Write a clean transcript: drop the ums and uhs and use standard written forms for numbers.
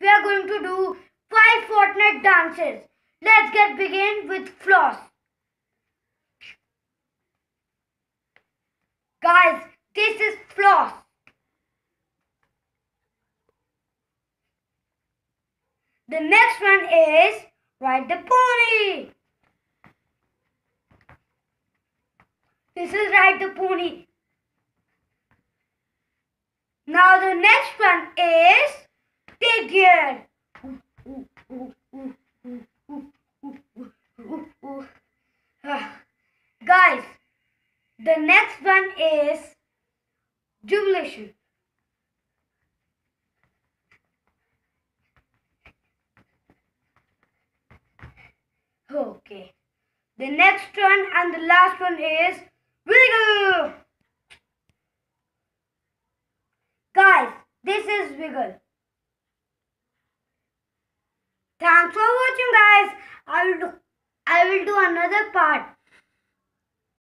we are going to do 5 Fortnite dances. Let's get begin with floss. Guys, this is floss. The next one is ride the pony. This is ride the pony. Now the next one is take gear. Guys, the next one is jubilation. Okay. The next one and the last one is wiggle. Guys, this is wiggle. Thanks for watching, guys. I will do another part.